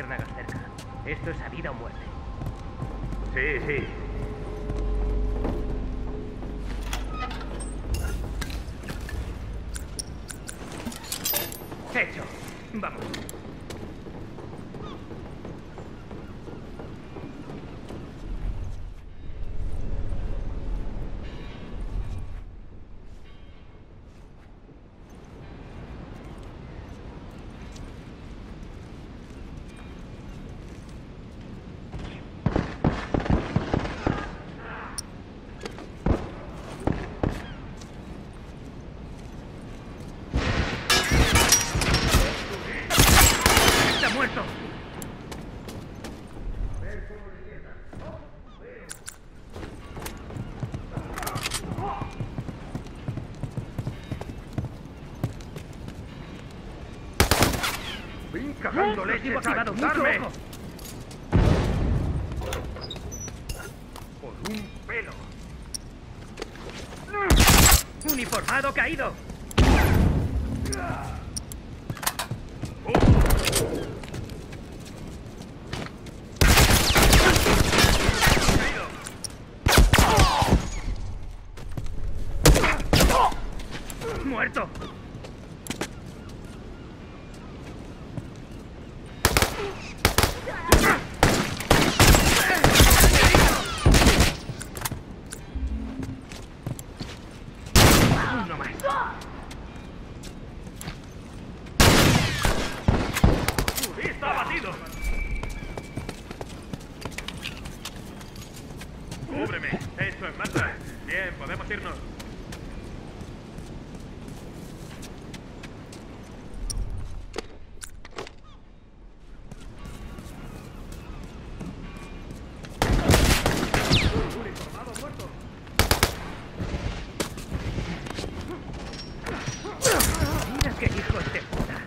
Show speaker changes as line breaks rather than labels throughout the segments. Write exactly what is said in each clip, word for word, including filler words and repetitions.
luciérnagas cerca. Esto es a vida o muerte.
Sí, sí.
Hecho. Vamos.
¡Cagando leche!
Activado, mucho ojo.
Por un pelo.
Uniformado caído. Muerto. Uno más.
¡Está abatido! ¡Cúbreme! ¡Hecho en marcha! Bien, podemos irnos. Uniformado muerto.
Mira qué hijos de puta.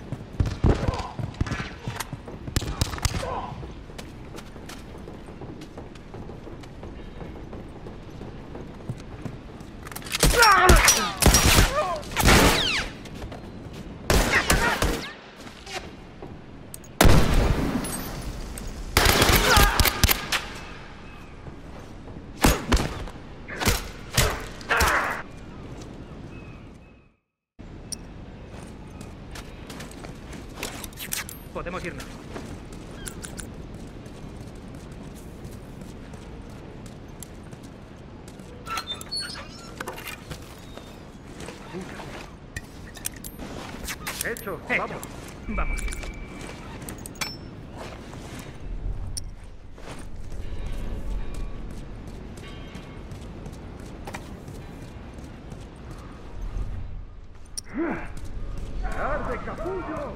Podemos irnos.
Hecho,
Hecho.
vamos.
Vamos.
¡Arde, capullo!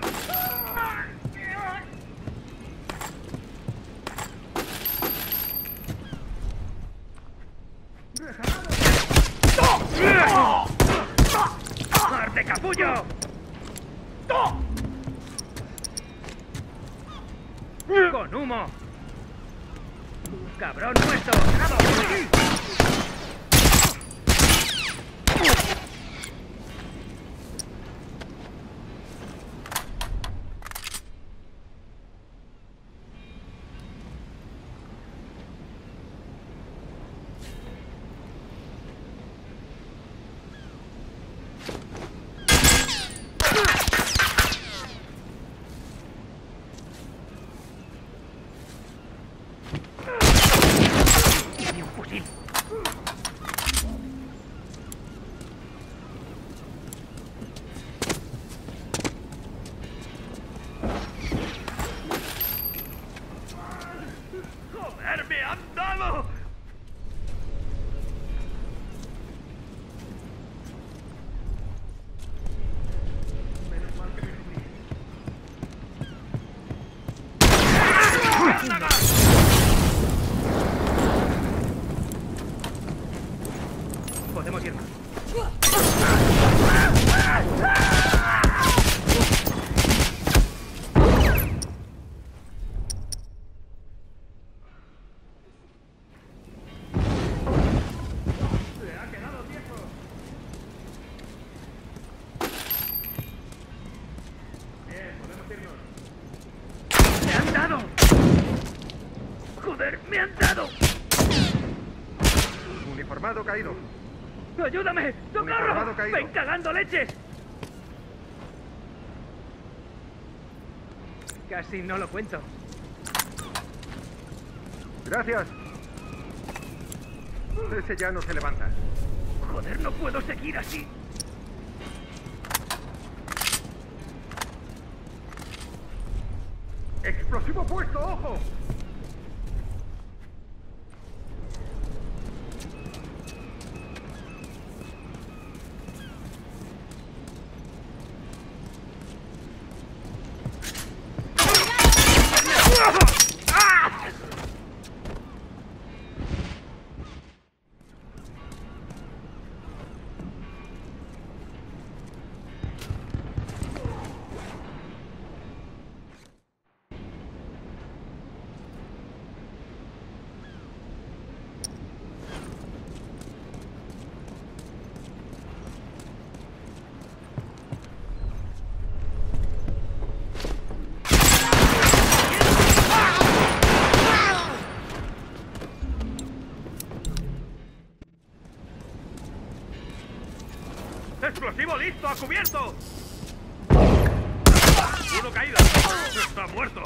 ¡Arde, capullo! ¡Con humo! ¡Cabrón muerto! ¡Ni un fusil!
¡Joder, me han dado! Menos mal que me cubrí.
Podemos irnos.
¡Se ha quedado viejo! Bien, podemos irnos.
¡Me han dado! dado! ¡Joder, me han dado!
Uniformado caído.
¡Ayúdame! ¡Socorro!
Uniformado caído.
¡Ven cagando leches! Casi no lo cuento.
Gracias. Ese ya no se levanta.
Joder, no puedo seguir así.
¡Explosivo puesto! ¡Ojo! ¡Explosivo listo! ¡A cubierto! ¡Uno caído! ¡Está muerto!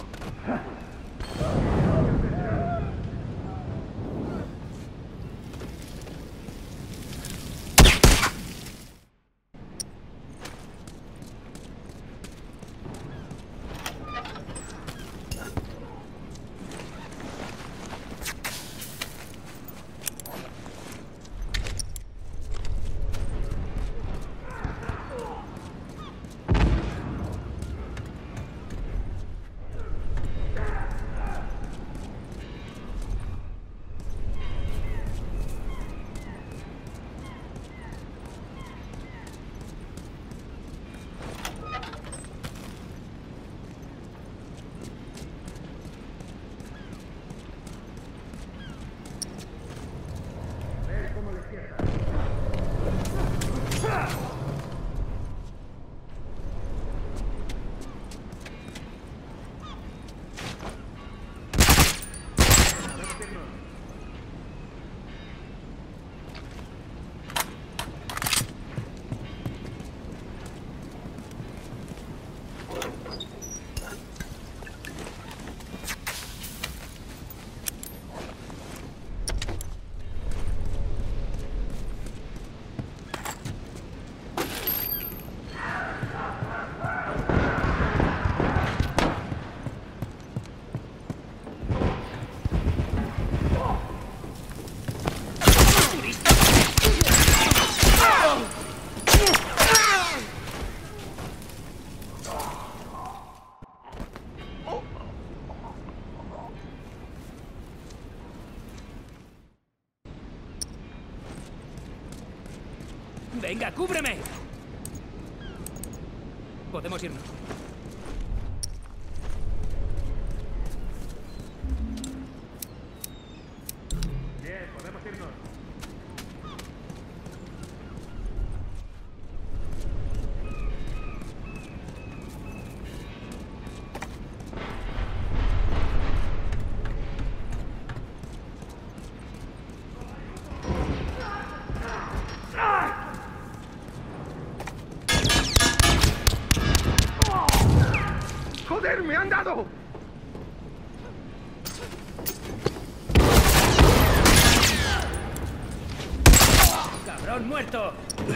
¡Venga, cúbreme! Podemos irnos.
Bien, podemos irnos. ¡Joder, me han dado!
¡Cabrón muerto!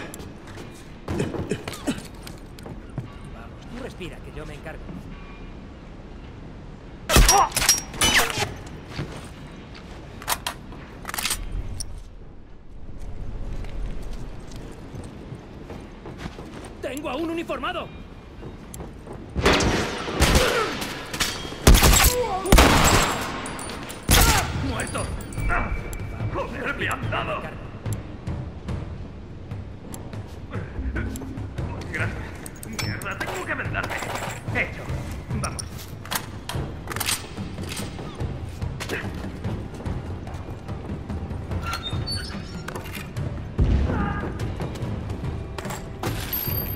Vamos, tú respira, que yo me encargo. ¡Tengo a un uniformado! ¡Muerto!
¡Joder, me han dado! Gracias. Mierda, tengo que vendarme.
Hecho. Vamos.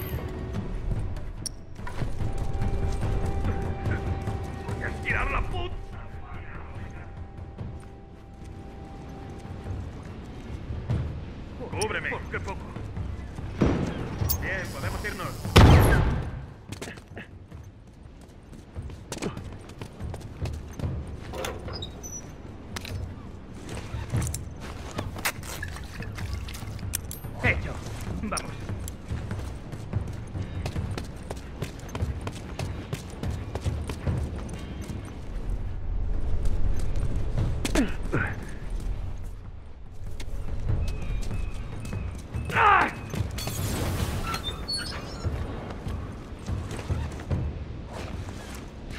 Voy a estirar la puta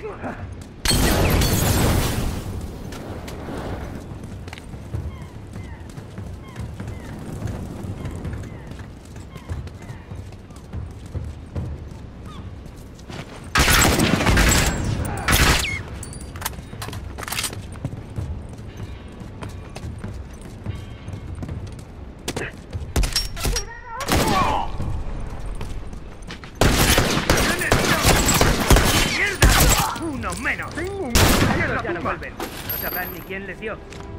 Uno menos.
Tengo un...
Ya no vuelven. No sabrán ni quién les dio.